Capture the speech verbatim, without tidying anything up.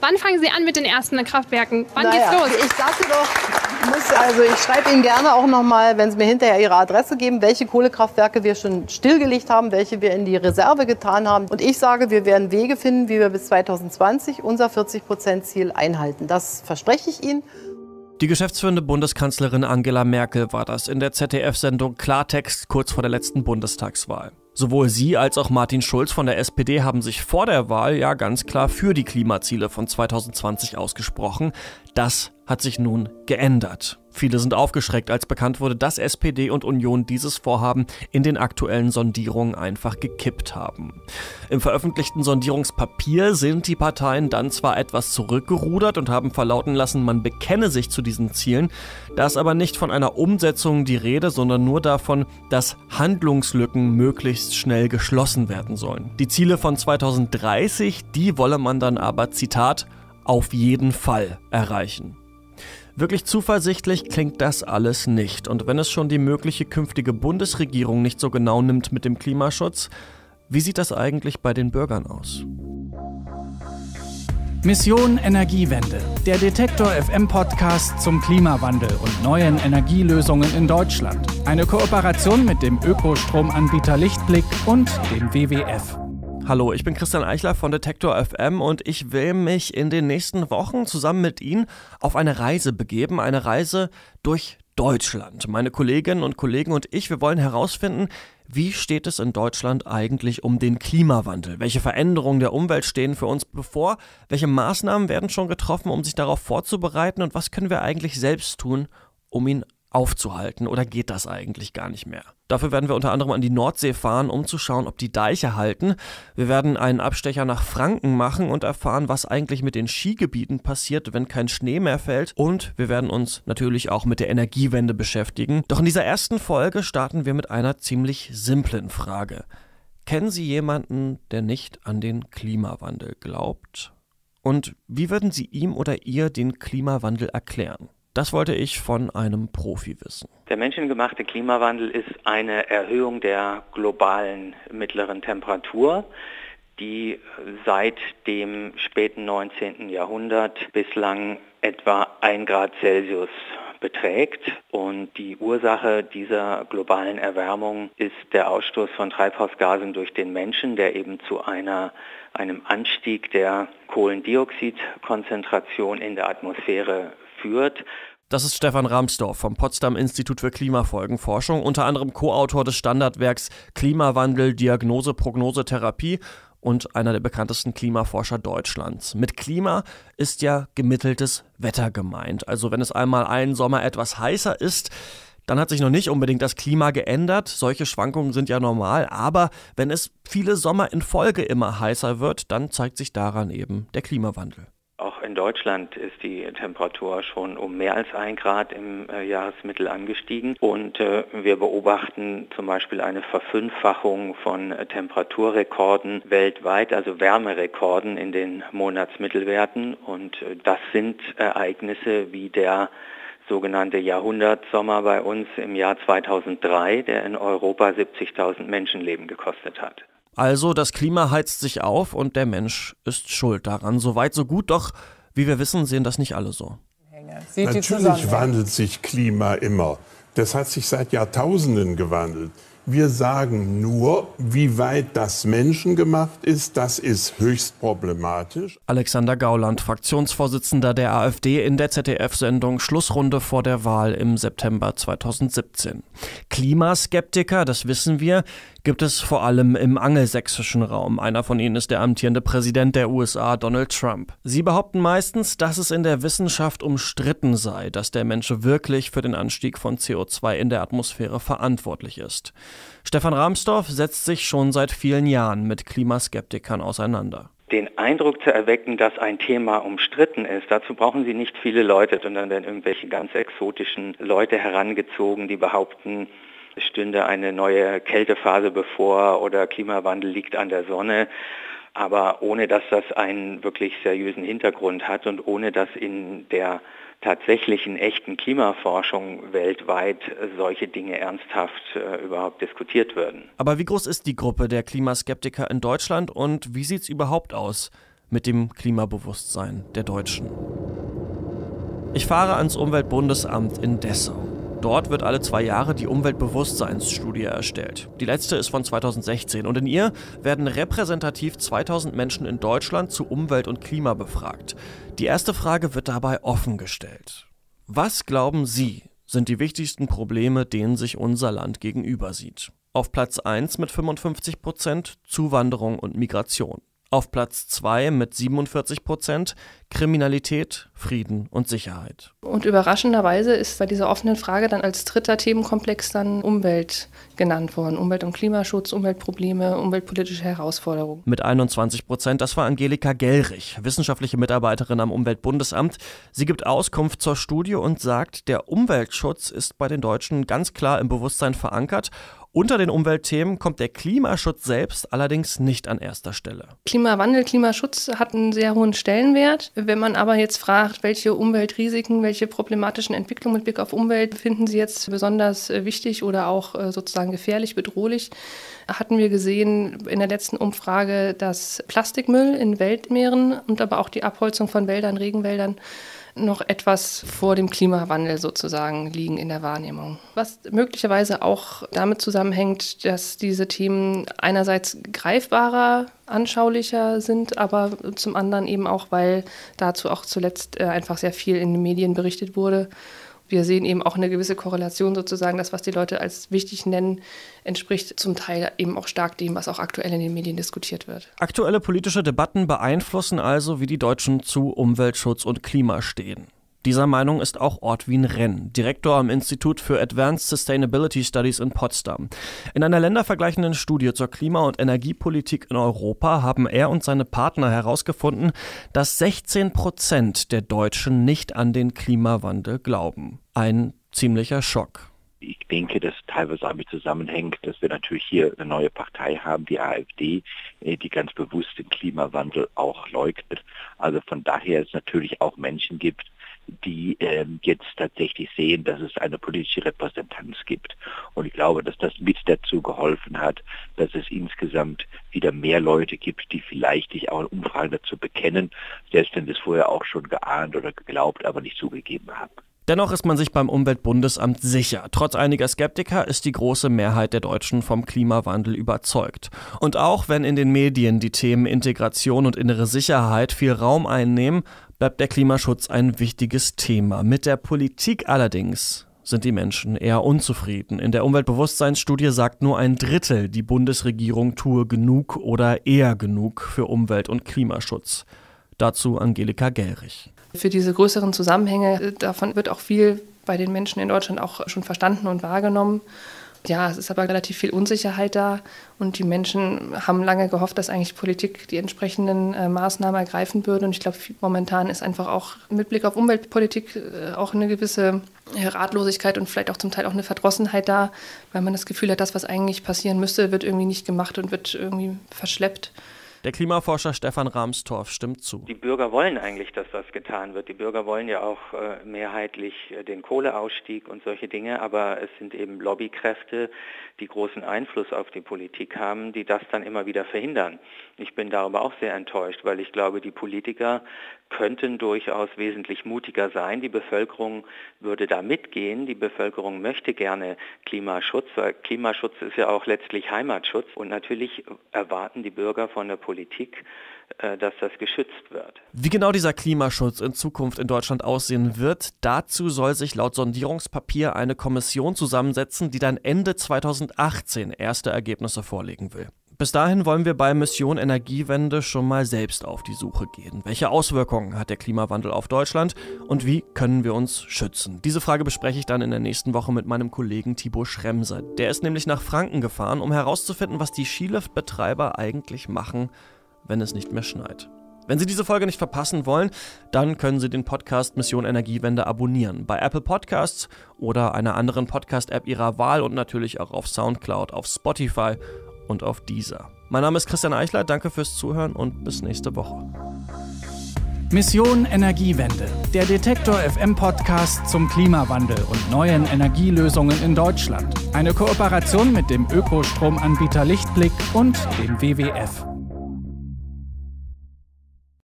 Wann fangen Sie an mit den ersten Kraftwerken? Wann naja, geht's los? Ich sagte doch, muss, also ich schreibe Ihnen gerne auch noch mal, wenn Sie mir hinterher Ihre Adresse geben, welche Kohlekraftwerke wir schon stillgelegt haben, welche wir in die Reserve getan haben. Und ich sage, wir werden Wege finden, wie wir bis zweitausendzwanzig unser vierzig Prozent Ziel einhalten. Das verspreche ich Ihnen. Die geschäftsführende Bundeskanzlerin Angela Merkel war das in der Z D F-Sendung Klartext kurz vor der letzten Bundestagswahl. Sowohl sie als auch Martin Schulz von der S P D haben sich vor der Wahl ja ganz klar für die Klimaziele von zweitausendzwanzig ausgesprochen. Das hat sich nun geändert. Viele sind aufgeschreckt, als bekannt wurde, dass S P D und Union dieses Vorhaben in den aktuellen Sondierungen einfach gekippt haben. Im veröffentlichten Sondierungspapier sind die Parteien dann zwar etwas zurückgerudert und haben verlauten lassen, man bekenne sich zu diesen Zielen, da ist aber nicht von einer Umsetzung die Rede, sondern nur davon, dass Handlungslücken möglichst schnell geschlossen werden sollen. Die Ziele von zweitausenddreißig, die wolle man dann aber, Zitat, auf jeden Fall erreichen. Wirklich zuversichtlich klingt das alles nicht. Und wenn es schon die mögliche künftige Bundesregierung nicht so genau nimmt mit dem Klimaschutz, wie sieht das eigentlich bei den Bürgern aus? Mission Energiewende, der Detektor F M Podcast zum Klimawandel und neuen Energielösungen in Deutschland. Eine Kooperation mit dem Ökostromanbieter Lichtblick und dem W W F. Hallo, ich bin Christian Eichler von Detektor F M und ich will mich in den nächsten Wochen zusammen mit Ihnen auf eine Reise begeben, eine Reise durch Deutschland. Meine Kolleginnen und Kollegen und ich, wir wollen herausfinden, wie steht es in Deutschland eigentlich um den Klimawandel? Welche Veränderungen der Umwelt stehen für uns bevor? Welche Maßnahmen werden schon getroffen, um sich darauf vorzubereiten? Und was können wir eigentlich selbst tun, um ihn aufzuhalten? Oder geht das eigentlich gar nicht mehr? Dafür werden wir unter anderem an die Nordsee fahren, um zu schauen, ob die Deiche halten. Wir werden einen Abstecher nach Franken machen und erfahren, was eigentlich mit den Skigebieten passiert, wenn kein Schnee mehr fällt. Und wir werden uns natürlich auch mit der Energiewende beschäftigen. Doch in dieser ersten Folge starten wir mit einer ziemlich simplen Frage. Kennen Sie jemanden, der nicht an den Klimawandel glaubt? Und wie würden Sie ihm oder ihr den Klimawandel erklären? Das wollte ich von einem Profi wissen. Der menschengemachte Klimawandel ist eine Erhöhung der globalen mittleren Temperatur, die seit dem späten neunzehnten Jahrhundert bislang etwa ein Grad Celsius beträgt. Und die Ursache dieser globalen Erwärmung ist der Ausstoß von Treibhausgasen durch den Menschen, der eben zu einer, einem Anstieg der Kohlendioxidkonzentration in der Atmosphäre führt. Das ist Stefan Rahmsdorf vom Potsdam Institut für Klimafolgenforschung, unter anderem Co-Autor des Standardwerks Klimawandel, Diagnose, Prognose, Therapie und einer der bekanntesten Klimaforscher Deutschlands. Mit Klima ist ja gemitteltes Wetter gemeint. Also wenn es einmal einen Sommer etwas heißer ist, dann hat sich noch nicht unbedingt das Klima geändert. Solche Schwankungen sind ja normal. Aber wenn es viele Sommer in Folge immer heißer wird, dann zeigt sich daran eben der Klimawandel. Auch in Deutschland ist die Temperatur schon um mehr als ein Grad im äh, Jahresmittel angestiegen und äh, wir beobachten zum Beispiel eine Verfünffachung von äh, Temperaturrekorden weltweit, also Wärmerekorden in den Monatsmittelwerten und äh, das sind Ereignisse wie der sogenannte Jahrhundertsommer bei uns im Jahr zweitausenddrei, der in Europa siebzigtausend Menschenleben gekostet hat. Also das Klima heizt sich auf und der Mensch ist schuld daran. So weit, so gut, doch wie wir wissen, sehen das nicht alle so. Natürlich wandelt sich Klima immer. Das hat sich seit Jahrtausenden gewandelt. Wir sagen nur, wie weit das menschengemacht ist, das ist höchst problematisch. Alexander Gauland, Fraktionsvorsitzender der AfD in der Z D F-Sendung Schlussrunde vor der Wahl im September zweitausendsiebzehn. Klimaskeptiker, das wissen wir, gibt es vor allem im angelsächsischen Raum. Einer von ihnen ist der amtierende Präsident der U S A, Donald Trump. Sie behaupten meistens, dass es in der Wissenschaft umstritten sei, dass der Mensch wirklich für den Anstieg von C O zwei in der Atmosphäre verantwortlich ist. Stefan Rahmsdorf setzt sich schon seit vielen Jahren mit Klimaskeptikern auseinander. Den Eindruck zu erwecken, dass ein Thema umstritten ist, dazu brauchen Sie nicht viele Leute, sondern dann irgendwelche ganz exotischen Leute herangezogen, die behaupten, es stünde eine neue Kältephase bevor oder Klimawandel liegt an der Sonne, aber ohne dass das einen wirklich seriösen Hintergrund hat und ohne dass in der tatsächlichen echten Klimaforschung weltweit solche Dinge ernsthaft äh, überhaupt diskutiert würden. Aber wie groß ist die Gruppe der Klimaskeptiker in Deutschland und wie sieht es überhaupt aus mit dem Klimabewusstsein der Deutschen. Ich fahre ans Umweltbundesamt in Dessau. Dort wird alle zwei Jahre die Umweltbewusstseinsstudie erstellt. Die letzte ist von zweitausendsechzehn und in ihr werden repräsentativ zweitausend Menschen in Deutschland zu Umwelt und Klima befragt. Die erste Frage wird dabei offen gestellt. Was glauben Sie, sind die wichtigsten Probleme, denen sich unser Land gegenüber sieht? Auf Platz eins mit fünfundfünfzig Prozent Zuwanderung und Migration. Auf Platz zwei mit siebenundvierzig Prozent Kriminalität, Frieden und Sicherheit. Und überraschenderweise ist bei dieser offenen Frage dann als dritter Themenkomplex dann Umwelt genannt worden. Umwelt- und Klimaschutz, Umweltprobleme, umweltpolitische Herausforderungen. Mit einundzwanzig Prozent, das war Angelika Gellrich, wissenschaftliche Mitarbeiterin am Umweltbundesamt. Sie gibt Auskunft zur Studie und sagt, der Umweltschutz ist bei den Deutschen ganz klar im Bewusstsein verankert. Unter den Umweltthemen kommt der Klimaschutz selbst allerdings nicht an erster Stelle. Klimawandel, Klimaschutz hat einen sehr hohen Stellenwert. Wenn man aber jetzt fragt, welche Umweltrisiken, welche problematischen Entwicklungen mit Blick auf Umwelt finden Sie jetzt besonders wichtig oder auch sozusagen gefährlich, bedrohlich, hatten wir gesehen in der letzten Umfrage, dass Plastikmüll in Weltmeeren und aber auch die Abholzung von Wäldern, Regenwäldern noch etwas vor dem Klimawandel sozusagen liegen in der Wahrnehmung. Was möglicherweise auch damit zusammenhängt, dass diese Themen einerseits greifbarer, anschaulicher sind, aber zum anderen eben auch, weil dazu auch zuletzt einfach sehr viel in den Medien berichtet wurde. Wir sehen eben auch eine gewisse Korrelation sozusagen, das, was die Leute als wichtig nennen, entspricht zum Teil eben auch stark dem, was auch aktuell in den Medien diskutiert wird. Aktuelle politische Debatten beeinflussen also, wie die Deutschen zu Umweltschutz und Klima stehen. Dieser Meinung ist auch Ortwin Renn, Direktor am Institut für Advanced Sustainability Studies in Potsdam. In einer ländervergleichenden Studie zur Klima- und Energiepolitik in Europa haben er und seine Partner herausgefunden, dass sechzehn Prozent der Deutschen nicht an den Klimawandel glauben. Ein ziemlicher Schock. Ich denke, dass teilweise damit zusammenhängt, dass wir natürlich hier eine neue Partei haben, die AfD, die ganz bewusst den Klimawandel auch leugnet. Also von daher es natürlich auch Menschen gibt, die äh, jetzt tatsächlich sehen, dass es eine politische Repräsentanz gibt. Und ich glaube, dass das mit dazu geholfen hat, dass es insgesamt wieder mehr Leute gibt, die vielleicht sich auch in Umfragen dazu bekennen, selbst wenn sie es vorher auch schon geahnt oder geglaubt, aber nicht zugegeben haben. Dennoch ist man sich beim Umweltbundesamt sicher. Trotz einiger Skeptiker ist die große Mehrheit der Deutschen vom Klimawandel überzeugt. Und auch wenn in den Medien die Themen Integration und innere Sicherheit viel Raum einnehmen, bleibt der Klimaschutz ein wichtiges Thema. Mit der Politik allerdings sind die Menschen eher unzufrieden. In der Umweltbewusstseinsstudie sagt nur ein Drittel, die Bundesregierung tue genug oder eher genug für Umwelt- und Klimaschutz. Dazu Angelika Gellrich. Für diese größeren Zusammenhänge, davon wird auch viel bei den Menschen in Deutschland auch schon verstanden und wahrgenommen. Ja, es ist aber relativ viel Unsicherheit da und die Menschen haben lange gehofft, dass eigentlich Politik die entsprechenden äh, Maßnahmen ergreifen würde. Und ich glaube, momentan ist einfach auch mit Blick auf Umweltpolitik äh, auch eine gewisse äh, Ratlosigkeit und vielleicht auch zum Teil auch eine Verdrossenheit da, weil man das Gefühl hat, das, was eigentlich passieren müsste, wird irgendwie nicht gemacht und wird irgendwie verschleppt. Der Klimaforscher Stefan Rahmstorff stimmt zu. Die Bürger wollen eigentlich, dass das getan wird. Die Bürger wollen ja auch äh, mehrheitlich äh, den Kohleausstieg und solche Dinge, aber es sind eben Lobbykräfte, die großen Einfluss auf die Politik haben, die das dann immer wieder verhindern. Ich bin darüber auch sehr enttäuscht, weil ich glaube, die Politiker könnten durchaus wesentlich mutiger sein. Die Bevölkerung würde da mitgehen. Die Bevölkerung möchte gerne Klimaschutz, weil Klimaschutz ist ja auch letztlich Heimatschutz. Und natürlich erwarten die Bürger von der Politik, dass das geschützt wird. Wie genau dieser Klimaschutz in Zukunft in Deutschland aussehen wird, dazu soll sich laut Sondierungspapier eine Kommission zusammensetzen, die dann Ende zweitausendachtzehn erste Ergebnisse vorlegen will. Bis dahin wollen wir bei Mission Energiewende schon mal selbst auf die Suche gehen. Welche Auswirkungen hat der Klimawandel auf Deutschland und wie können wir uns schützen? Diese Frage bespreche ich dann in der nächsten Woche mit meinem Kollegen Thibaut Schremser. Der ist nämlich nach Franken gefahren, um herauszufinden, was die Skiliftbetreiber eigentlich machen, wenn es nicht mehr schneit. Wenn Sie diese Folge nicht verpassen wollen, dann können Sie den Podcast Mission Energiewende abonnieren. Bei Apple Podcasts oder einer anderen Podcast-App Ihrer Wahl und natürlich auch auf Soundcloud, auf Spotify und auf Deezer. Mein Name ist Christian Eichler, danke fürs Zuhören und bis nächste Woche. Mission Energiewende, der Detektor F M Podcast zum Klimawandel und neuen Energielösungen in Deutschland. Eine Kooperation mit dem Ökostromanbieter Lichtblick und dem W W F.